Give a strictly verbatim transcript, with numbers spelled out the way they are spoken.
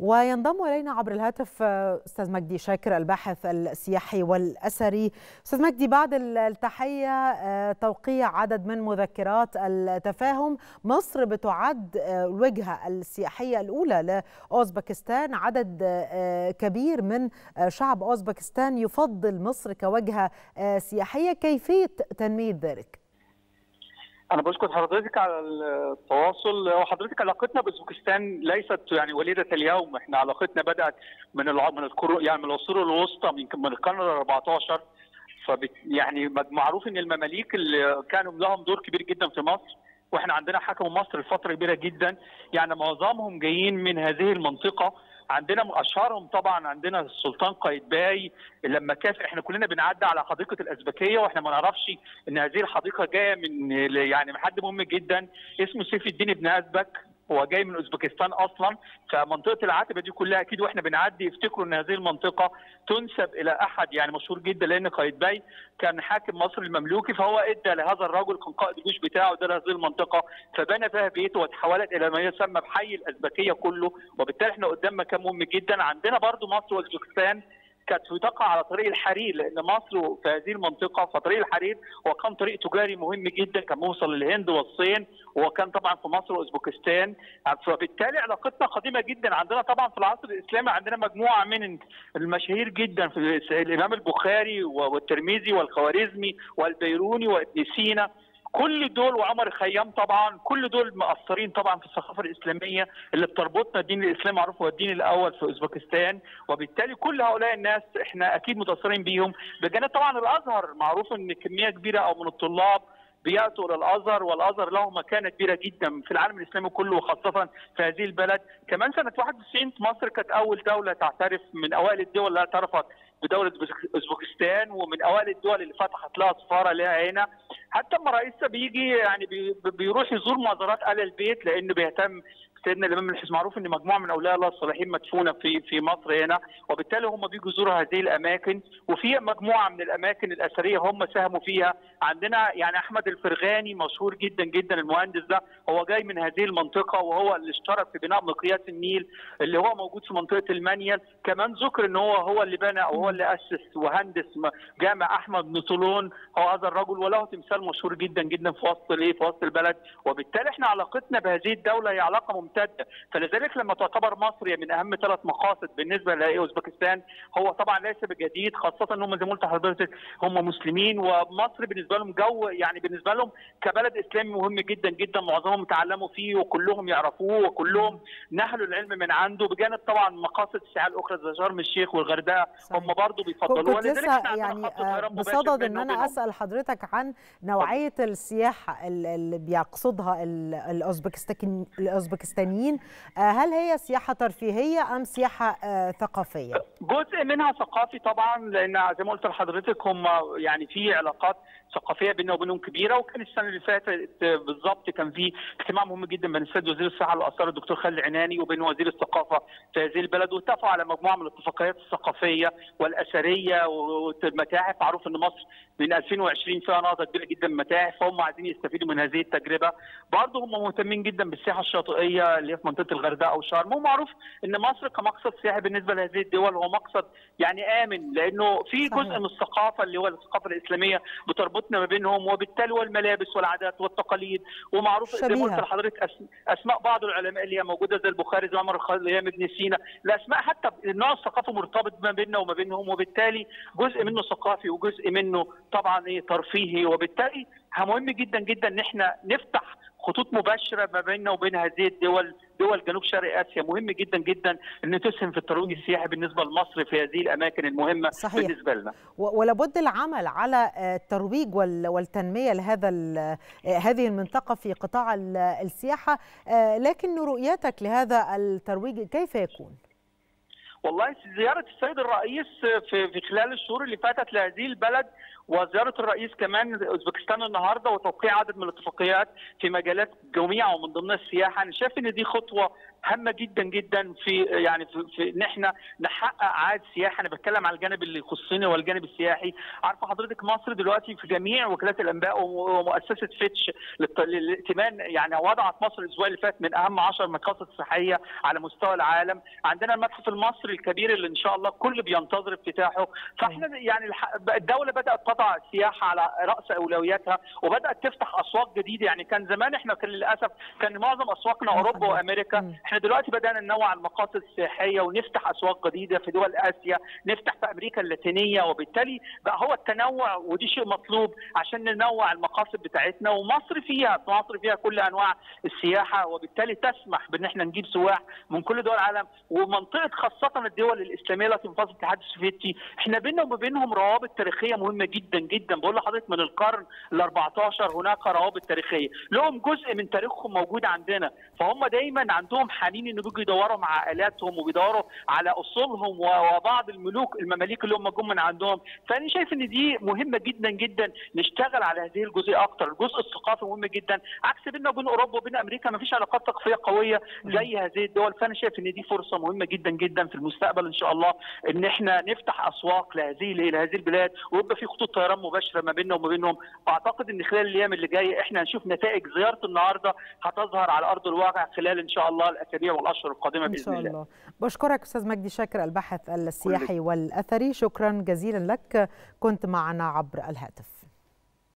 وينضم إلينا عبر الهاتف أستاذ مجدي شاكر الباحث السياحي والأثري. أستاذ مجدي، بعد التحية، توقيع عدد من مذكرات التفاهم، مصر بتعد الوجهة السياحية الأولى لأوزبكستان. عدد كبير من شعب أوزبكستان يفضل مصر كوجهة سياحية، كيفية تنمية ذلك؟ أنا بشكر حضرتك على التواصل. وحضرتك علاقتنا باوزبكستان ليست يعني وليدة اليوم، احنا علاقتنا بدأت من الع... من القرون يعني من العصور الوسطى، يمكن من القرن الرابعتاشر. فبت... يعني معروف ان المماليك اللي كانوا لهم دور كبير جدا في مصر، واحنا عندنا حكموا مصر لفترة كبيرة جدا، يعني معظمهم جايين من هذه المنطقة. عندنا من اشهرهم طبعا عندنا السلطان قايتباي. لما كاف احنا كلنا بنعدي على حديقه الازبكيه واحنا ما نعرفش ان هذه الحديقه جايه من يعني من حد مهم جدا اسمه سيف الدين ابن ازبك، هو جاي من اوزبكستان اصلا. فمنطقه العتبه دي كلها اكيد واحنا بنعدي يفتكروا ان هذه المنطقه تنسب الى احد يعني مشهور جدا، لان قايتباي كان حاكم مصر المملوكي، فهو ادى لهذا الرجل كان قائد الجيش بتاعه ده لهذه المنطقه، فبنى فيها بيته وتحولت الى ما يسمى بحي الازبكيه كله. وبالتالي احنا قدام مكان مهم جدا. عندنا برضو مصر واوزبكستان كانت تقع على طريق الحرير، لان مصر في هذه المنطقه فطريق الحرير هو كان طريق تجاري مهم جدا، كان موصل للهند والصين، وكان طبعا في مصر واوزبكستان. فبالتالي علاقتنا قديمه جدا. عندنا طبعا في العصر الاسلامي عندنا مجموعه من المشاهير جدا في الامام البخاري والترمذي والخوارزمي والبيروني وابن سينا، كل دول وعمر الخيام طبعا، كل دول مؤثرين طبعا في الثقافه الاسلاميه اللي بتربطنا. الدين الاسلامي معروف هو الدين الاول في اوزبكستان، وبالتالي كل هؤلاء الناس احنا اكيد متاثرين بيهم. بجانب طبعا الازهر، معروف ان كميه كبيره او من الطلاب بياتوا الى الازهر، والازهر له مكانه كبيره جدا في العالم الاسلامي كله وخاصه في هذه البلد. كمان سنه واحد وتسعين مصر كانت اول دوله تعترف، من اوائل الدول اللي اعترفت بدوله اوزبكستان، ومن اوائل الدول اللي فتحت لها سفاره لها هنا. حتى لما رئيسها بيجي يعني بيروح يزور مزارات ال البيت، لانه بيهتم سيدنا الامام الحسين. معروف ان مجموعه من اولياء الله الصالحين مدفونه في في مصر هنا، وبالتالي هم بيجوا يزوروا هذه الاماكن. وفي مجموعه من الاماكن الاثريه هم ساهموا فيها. عندنا يعني احمد الفرغاني مشهور جدا جدا، المهندس ده هو جاي من هذه المنطقه، وهو اللي اشترك في بناء مقياس النيل اللي هو موجود في منطقه المنيل. كمان ذكر ان هو هو اللي بنى او هو اللي اسس وهندس جامع احمد بن طولون، هو هذا الرجل، وله تمثال مشهور جدا جدا في وسط الايه في وسط البلد. وبالتالي احنا علاقتنا بهذه الدوله هي علاقه ممتازه. فلذلك لما تعتبر مصر من اهم ثلاث مقاصد بالنسبه لاوزبكستان، هو طبعا ليس بجديد، خاصه ان هم زي ما قلت لحضرتك هم مسلمين، ومصر بالنسبه لهم جو يعني بالنسبه لهم كبلد اسلامي مهم جدا جدا، معظمهم تعلموا فيه وكلهم يعرفوه وكلهم نهلوا العلم من عنده. بجانب طبعا مقاصد السياحه الاخرى زي شرم الشيخ والغردقه هم برضه بيفضلوها. كنت لسه يعني بصدد ان انا اسال حضرتك عن نوعيه السياحه اللي بيقصدها الاوزبكستان الاوزبكستانيين، هل هي سياحه ترفيهيه ام سياحه ثقافيه؟ جزء منها ثقافي طبعا، لان زي ما قلت لحضرتك هم يعني في علاقات ثقافيه بيننا وبينهم كبيره. وكان السنه اللي فاتت بالظبط كان في اجتماع مهم جدا بين السيد وزير الصحه والاثار الدكتور خالد العناني وبين وزير الثقافه في هذه البلد، واتفقوا على مجموعه من الاتفاقيات الثقافيه والاثريه والمتاحف. معروف ان مصر من ألفين وعشرين فيها نهضه كبيره جدا متاحف، فهم عايزين يستفيدوا من هذه التجربه. برضه هم مهتمين جدا بالسياحه الشاطئيه اللي هي في منطقه الغردقه وشرم. ومعروف ان مصر كمقصد سياحي بالنسبه لهذه الدول هو مقصد يعني امن، لانه في جزء من الثقافه اللي هو الثقافه الاسلاميه بتربطنا ما بينهم، وبالتالي والملابس والعادات والتقاليد. ومعروف زي ما قلت لحضرتك اسماء بعض العلماء اللي هي موجوده زي البخاري زي عمر الخيام ابن سينا، الاسماء حتى النوع الثقافي مرتبط ما بيننا وما بينهم، وبالتالي جزء منه ثقافي وجزء منه طبعا ايه ترفيهي. وبالتالي مهم جدا جدا ان احنا نفتح خطوط مباشره ما بيننا وبين هذه الدول، دول جنوب شرق اسيا. مهم جدا جدا ان تسهم في الترويج السياحي بالنسبه لمصر في هذه الاماكن المهمه. صحيح. بالنسبه لنا. ولابد العمل على الترويج والتنميه لهذا هذه المنطقه في قطاع السياحه، لكن رؤيتك لهذا الترويج كيف يكون؟ والله زياره السيد الرئيس في في خلال الشهور اللي فاتت لهذه البلد، وزياره الرئيس كمان اوزبكستان النهارده، وتوقيع عدد من الاتفاقيات في مجالات جميعه ومن ضمنها السياحه. انا شايف ان دي خطوه هامه جدا جدا في يعني في, في ان احنا نحقق عائد سياحي. انا بتكلم على الجانب اللي يخصني والجانب السياحي. عارفه حضرتك مصر دلوقتي في جميع وكالات الانباء ومؤسسه فيتش للائتمان يعني وضعت مصر الاسبوع اللي فات من اهم عشر مقاصد سياحيه على مستوى العالم. عندنا المتحف المصري الكبير اللي ان شاء الله الكل بينتظر افتتاحه. فاحنا يعني الدوله بدات تضع السياحه على راس اولوياتها وبدات تفتح اسواق جديده. يعني كان زمان احنا كان للاسف كان معظم اسواقنا اوروبا وامريكا. احنا دلوقتي بدانا ننوع المقاصد السياحيه ونفتح اسواق جديده في دول اسيا، نفتح في امريكا اللاتينيه، وبالتالي بقى هو التنوع ودي شيء مطلوب عشان ننوع المقاصد بتاعتنا. ومصر فيها مصر فيها كل انواع السياحه، وبالتالي تسمح بان احنا نجيب سواح من كل دول العالم. ومنطقه خاصه الدول الاسلاميه التي تنفذ الاتحاد السوفيتي احنا بيننا وبينهم روابط تاريخيه مهمه جدا جدا. بقول لحضرتك من القرن ال أربعتاشر هناك روابط تاريخيه، لهم جزء من تاريخهم موجود عندنا. فهم دايما عندهم حنين انه بيجوا يدوروا مع عائلاتهم وبيدوروا على اصولهم وبعض الملوك المماليك اللي هم جم من عندهم. فانا شايف ان دي مهمه جدا جدا نشتغل على هذه الجزئيه اكتر. الجزء الثقافي مهم جدا، عكس بيننا وبين اوروبا وبين امريكا ما فيش علاقات ثقافيه قويه زي هذه الدول. فانا شايف ان دي فرصه مهمه جدا جدا في المستقبل ان شاء الله ان احنا نفتح اسواق لهذه لهذه البلاد ويبقى في خطوط طيران مباشره ما بيننا وما بينهم. اعتقد ان خلال الايام اللي جايه احنا هنشوف نتائج زياره النهارده هتظهر على ارض الواقع خلال ان شاء الله الاسابيع والاشهر القادمه باذن الله. إن شاء الله. بشكرك استاذ مجدي شاكر الباحث السياحي والاثري، شكرا جزيلا لك، كنت معنا عبر الهاتف.